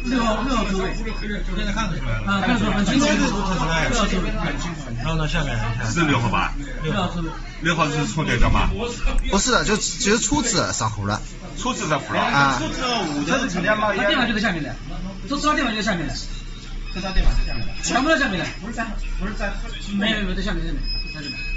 6号座位， 现在看得出来了。 啊，看得出来，很清楚。 6 号座位， 然后呢，下面你看是6号吧 ？6号座位。 6号是充电桩吗？ 不是的，就是初次上户了。 初次上户了啊。 它是电码就在下面的，这磁电码就在下面的。 这张电码在下面的。 全部在下面的。 不是在。 没有在下面，在这边。